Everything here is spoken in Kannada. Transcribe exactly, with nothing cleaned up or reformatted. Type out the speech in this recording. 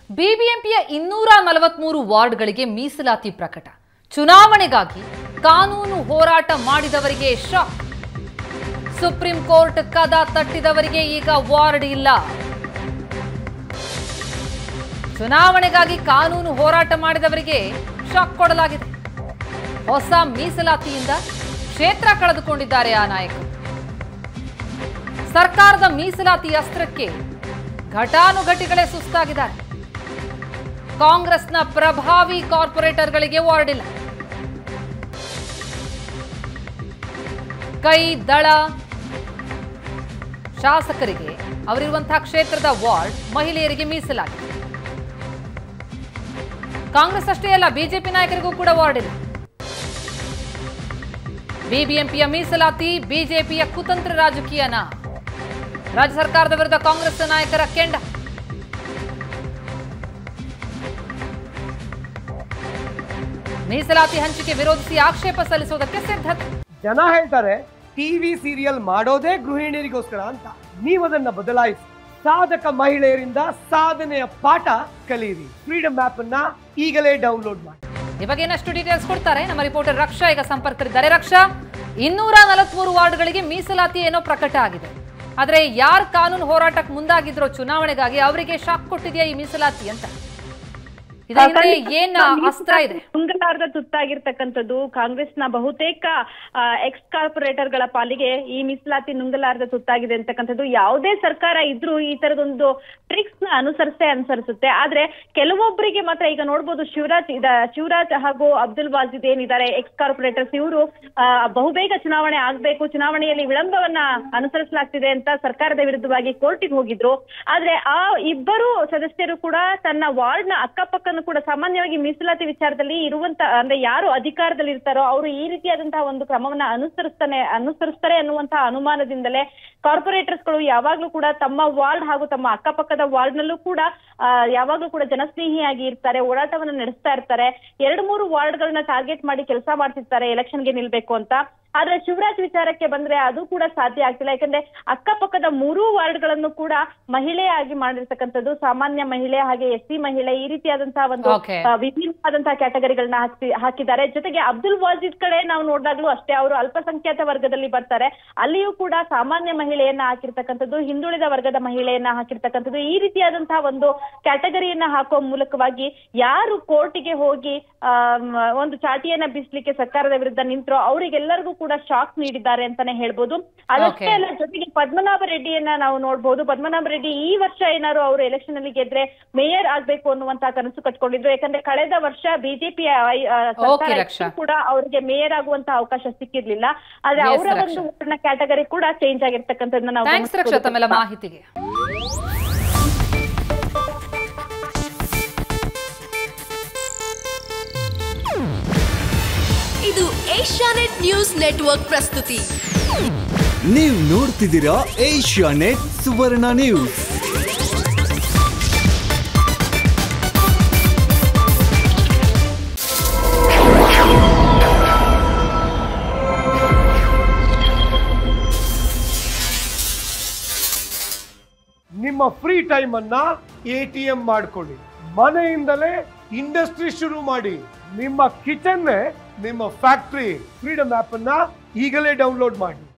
ಬಿಬಿಎಂಪಿಯ ಇನ್ನೂರ ನಲವತ್ಮೂರು ವಾರ್ಡ್ಗಳಿಗೆ ಮೀಸಲಾತಿ ಪ್ರಕಟ. ಚುನಾವಣೆಗಾಗಿ ಕಾನೂನು ಹೋರಾಟ ಮಾಡಿದವರಿಗೆ ಶಾಕ್. ಸುಪ್ರೀಂ ಕೋರ್ಟ್ ಕದ ತಟ್ಟಿದವರಿಗೆ ಈಗ ವಾರ್ಡ್ ಇಲ್ಲ. ಚುನಾವಣೆಗಾಗಿ ಕಾನೂನು ಹೋರಾಟ ಮಾಡಿದವರಿಗೆ ಶಾಕ್ ಕೊಡಲಾಗಿದೆ. ಹೊಸ ಮೀಸಲಾತಿಯಿಂದ ಕ್ಷೇತ್ರ ಕಳೆದುಕೊಂಡಿದ್ದಾರೆ ಆ ನಾಯಕರು. ಸರ್ಕಾರದ ಮೀಸಲಾತಿ ಅಸ್ತ್ರಕ್ಕೆ ಘಟಾನುಘಟಿಗಳೇ ಸುಸ್ತಾಗಿದ್ದಾರೆ. ಕಾಂಗ್ರೆಸ್ನ ಪ್ರಭಾವಿ ಕಾರ್ಪೊರೇಟರ್ಗಳಿಗೆ ವಾರ್ಡ್ ಇಲ್ಲ. ಕೈ ದಳ ಶಾಸಕರಿಗೆ ಅವರಿರುವಂತಹ ಕ್ಷೇತ್ರದ ವಾರ್ಡ್ ಮಹಿಳೆಯರಿಗೆ ಮೀಸಲಾಗಿದೆ. ಕಾಂಗ್ರೆಸ್ ಅಷ್ಟೇ ಅಲ್ಲ, ಬಿಜೆಪಿ ನಾಯಕರಿಗೂ ಕೂಡ ವಾರ್ಡ್ ಇಲ್ಲ. ಬಿಬಿಎಂಪಿಯ ಮೀಸಲಾತಿ ಬಿಜೆಪಿಯ ಕುತಂತ್ರ ರಾಜಕೀಯನ? ರಾಜ್ಯ ಸರ್ಕಾರದ ವಿರುದ್ಧ ಕಾಂಗ್ರೆಸ್ ನಾಯಕರ ಕೆಂಡ. ಮೀಸಲಾತಿ ಹಂಚಿಕೆ ವಿರೋಧಿಸಿ ಆಕ್ಷೇಪ ಸಲ್ಲಿಸುವುದಕ್ಕೆ ಸಿದ್ಧತೆ. ಜನ ಹೇಳ್ತಾರೆ ಟಿವಿ ಸೀರಿಯಲ್ ಮಾಡೋದೇ ಗೃಹಿಣಿಯರಿಗೋಸ್ಕರ ಅಂತ. ನೀವದನ್ನ ಬದಲಾಯಿಸಿ ಸಾಧಕ ಮಹಿಳೆಯರಿಂದ ಸಾಧನೆಯ ಪಾಠ ಕಲಿಯಿರಿ. ಫ್ರೀಡಮ್ ಆಪ್ ಅನ್ನ ಈಗಲೇ ಡೌನ್ಲೋಡ್ ಮಾಡಿ. ಈ ಬಗ್ಗೆ ಇನ್ನಷ್ಟು ಡೀಟೇಲ್ಸ್ ಕೊಡ್ತಾರೆ ನಮ್ಮ ರಿಪೋರ್ಟರ್ ರಕ್ಷಾ. ಈಗ ಸಂಪರ್ಕರಿದ್ದಾರೆ. ರಕ್ಷಾ, ಇನ್ನೂರ ನಲವತ್ಮೂರು ವಾರ್ಡ್ಗಳಿಗೆ ಮೀಸಲಾತಿ ಏನೋ ಪ್ರಕಟ ಆಗಿದೆ. ಆದ್ರೆ ಯಾರು ಕಾನೂನು ಹೋರಾಟಕ್ಕೆ ಮುಂದಾಗಿದ್ರೋ ಚುನಾವಣೆಗಾಗಿ ಅವರಿಗೆ ಶಾಕ್ ಕೊಟ್ಟಿದೆಯಾ ಈ ಮೀಸಲಾತಿ ಅಂತ? ಏನ್ ಅಸ್ತ್ರ ಇದೆ? ನುಂಗಲಾರದ ತುತ್ತಾಗಿರ್ತಕ್ಕಂಥದ್ದು ಕಾಂಗ್ರೆಸ್ನ ಬಹುತೇಕ ಎಕ್ಸ್ ಕಾರ್ಪೊರೇಟರ್ ಗಳ ಪಾಲಿಗೆ ಈ ಮೀಸಲಾತಿ ನುಂಗಲಾರದ ತುತ್ತಾಗಿದೆ ಅಂತಕ್ಕಂಥದ್ದು. ಯಾವುದೇ ಸರ್ಕಾರ ಇದ್ರೂ ಈ ತರದೊಂದು ಟ್ರಿಕ್ಸ್ ನ ಅನುಸರಿಸೇ ಅನುಸರಿಸುತ್ತೆ. ಆದ್ರೆ ಕೆಲವೊಬ್ಬರಿಗೆ ಮಾತ್ರ ಈಗ ನೋಡ್ಬೋದು, ಶಿವರಾಜ್ ಶಿವರಾಜ್ ಹಾಗೂ ಅಬ್ದುಲ್ ವಾಜಿದ್ ಏನಿದ್ದಾರೆ ಎಕ್ಸ್ ಕಾರ್ಪೊರೇಟರ್ಸ್, ಇವರು ಬಹುಬೇಗ ಚುನಾವಣೆ ಆಗ್ಬೇಕು, ಚುನಾವಣೆಯಲ್ಲಿ ವಿಳಂಬವನ್ನ ಅನುಸರಿಸಲಾಗ್ತಿದೆ ಅಂತ ಸರ್ಕಾರದ ವಿರುದ್ಧವಾಗಿ ಕೋರ್ಟಿಗೆ ಹೋಗಿದ್ರು. ಆದ್ರೆ ಆ ಇಬ್ಬರು ಸದಸ್ಯರು ಕೂಡ ತನ್ನ ವಾರ್ಡ್ ನ ಅಕ್ಕಪಕ್ಕ ಕೂಡ ಸಾಮಾನ್ಯವಾಗಿ ಮೀಸಲಾತಿ ವಿಚಾರದಲ್ಲಿ ಇರುವಂತ ಅಂದ್ರೆ ಯಾರು ಅಧಿಕಾರದಲ್ಲಿ ಇರ್ತಾರೋ ಅವರು ಈ ರೀತಿಯಾದಂತಹ ಒಂದು ಕ್ರಮವನ್ನ ಅನುಸರಿಸ್ತಾನೆ ಅನುಸರಿಸ್ತಾರೆ ಅನ್ನುವಂತಹ ಅನುಮಾನದಿಂದಲೇ ಕಾರ್ಪೊರೇಟರ್ಸ್ ಗಳು ಯಾವಾಗ್ಲೂ ಕೂಡ ತಮ್ಮ ವಾರ್ಡ್ ಹಾಗೂ ತಮ್ಮ ಅಕ್ಕಪಕ್ಕದ ವಾರ್ಡ್ ನಲ್ಲೂ ಕೂಡ ಯಾವಾಗ್ಲೂ ಕೂಡ ಜನಸ್ನೇಹಿಯಾಗಿ ಇರ್ತಾರೆ, ಓಡಾಟವನ್ನ ನಡೆಸ್ತಾ ಇರ್ತಾರೆ. ಎರಡು ಮೂರು ವಾರ್ಡ್ ಗಳನ್ನ ಟಾರ್ಗೆಟ್ ಮಾಡಿ ಕೆಲಸ ಮಾಡ್ತಿರ್ತಾರೆ ಎಲೆಕ್ಷನ್ಗೆ ನಿಲ್ಬೇಕು ಅಂತ. ಆದ್ರೆ ಶಿವರಾಜ್ ವಿಚಾರಕ್ಕೆ ಬಂದ್ರೆ ಅದು ಕೂಡ ಸಾಧ್ಯ ಆಗ್ತಿಲ್ಲ. ಯಾಕಂದ್ರೆ ಅಕ್ಕಪಕ್ಕದ ಮೂರೂ ವಾರ್ಡ್ ಗಳನ್ನು ಕೂಡ ಮಹಿಳೆಯಾಗಿ ಮಾಡಿರ್ತಕ್ಕಂಥದ್ದು, ಸಾಮಾನ್ಯ ಮಹಿಳೆ ಹಾಗೆ ಎಸ್ ಸಿ ಮಹಿಳೆ, ಈ ರೀತಿಯಾದಂತಹ ಒಂದು ವಿಭಿನ್ನವಾದಂತಹ ಕ್ಯಾಟಗರಿಗಳನ್ನ ಹಾಕಿ ಹಾಕಿದ್ದಾರೆ. ಜೊತೆಗೆ ಅಬ್ದುಲ್ ವಾಜಿದ್ ಕಡೆ ನಾವು ನೋಡಿದಾಗ್ಲೂ ಅಷ್ಟೇ, ಅವರು ಅಲ್ಪಸಂಖ್ಯಾತ ವರ್ಗದಲ್ಲಿ ಬರ್ತಾರೆ, ಅಲ್ಲಿಯೂ ಕೂಡ ಸಾಮಾನ್ಯ ಮಹಿಳೆಯನ್ನ ಹಾಕಿರ್ತಕ್ಕಂಥದ್ದು, ಹಿಂದುಳಿದ ವರ್ಗದ ಮಹಿಳೆಯನ್ನ ಹಾಕಿರ್ತಕ್ಕಂಥದ್ದು. ಈ ರೀತಿಯಾದಂತಹ ಒಂದು ಕ್ಯಾಟಗರಿಯನ್ನ ಹಾಕುವ ಮೂಲಕವಾಗಿ ಯಾರು ಕೋರ್ಟಿಗೆ ಹೋಗಿ ಆ ಒಂದು ಚಾಟಿಯನ್ನ ಬೀಸ್ಲಿಕ್ಕೆ ಸರ್ಕಾರದ ವಿರುದ್ಧ ನಿಂತರೋ ಅವರಿಗೆಲ್ಲರಿಗೂ ಕೂಡ ಶಾಕ್ ನೀಡಿದ್ದಾರೆ ಅಂತಾನೆ ಹೇಳ್ಬೋದು. ಅದಷ್ಟೇ ಅಲ್ಲ, ಜೊತೆಗೆ ಪದ್ಮನಾಭ ರೆಡ್ಡಿಯನ್ನ ನಾವು ನೋಡ್ಬೋದು. ಪದ್ಮನಾಭ ರೆಡ್ಡಿ ಈ ವರ್ಷ ಏನಾದ್ರು ಅವರು ಎಲೆಕ್ಷನ್ ಅಲ್ಲಿ ಗೆದ್ರೆ ಮೇಯರ್ ಆಗ್ಬೇಕು ಅನ್ನುವಂತಹ ಕನಸು ಕಟ್ಕೊಂಡಿದ್ರು. ಯಾಕಂದ್ರೆ ಕಳೆದ ವರ್ಷ ಬಿಜೆಪಿ ಸರ್ಕಾರ ಕೂಡ ಅವರಿಗೆ ಮೇಯರ್ ಆಗುವಂತಹ ಅವಕಾಶ ಸಿಕ್ಕಿರ್ಲಿಲ್ಲ. ಆದ್ರೆ ಅವರ ಒಂದು ಊರಿನ ಕ್ಯಾಟಗರಿ ಕೂಡ ಚೇಂಜ್ ಆಗಿರ್ತಕ್ಕಂಥದ್ದನ್ನ ನಾವು ಮಾಹಿತಿಗೆ ಇದು ಏಷ್ಯಾನೆಟ್ ನ್ಯೂಸ್ ನೆಟ್ವರ್ಕ್ ಪ್ರಸ್ತುತಿ. ನೀವು ನೋಡ್ತಿದ್ದೀರಾ ಏಷ್ಯಾನೆಟ್ ಸುವರ್ಣ ನ್ಯೂಸ್. ನಿಮ್ಮ ಫ್ರೀ ಟೈಮ್ ಅನ್ನ ಎಟಿಎಂ ಮಾಡ್ಕೊಳ್ಳಿ. ಮನೆಯಿಂದಲೇ ಇಂಡಸ್ಟ್ರಿ ಶುರು ಮಾಡಿ. ನಿಮ್ಮ ಕಿಚನ್ ನಿಮ್ಮ ಫ್ಯಾಕ್ಟರಿ. ಫ್ರೀಡಮ್ ಆಪ್ ಅನ್ನ ಈಗಲೇ ಡೌನ್ಲೋಡ್ ಮಾಡಿ.